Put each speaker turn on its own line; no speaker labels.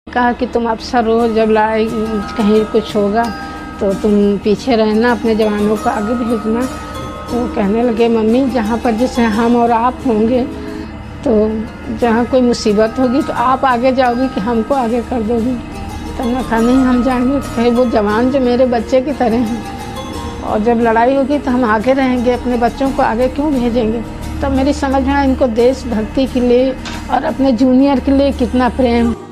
कहा कि तुम अफसर हो, जब लड़ाई कहीं कुछ होगा तो तुम पीछे रहना, अपने जवानों को आगे भेजना। तो कहने लगे मम्मी जहाँ पर जैसे हम और आप होंगे तो जहाँ कोई मुसीबत होगी तो आप आगे जाओगी कि हमको आगे कर दोगी। तब मैं कहा नहीं हम जाएंगे। कहे वो जवान जो मेरे बच्चे की तरह हैं और जब लड़ाई होगी तो हम आगे रहेंगे, अपने बच्चों को आगे क्यों भेजेंगे। तब मेरी समझ में आया इनको देशभक्ति के लिए और अपने जूनियर के लिए कितना प्रेम।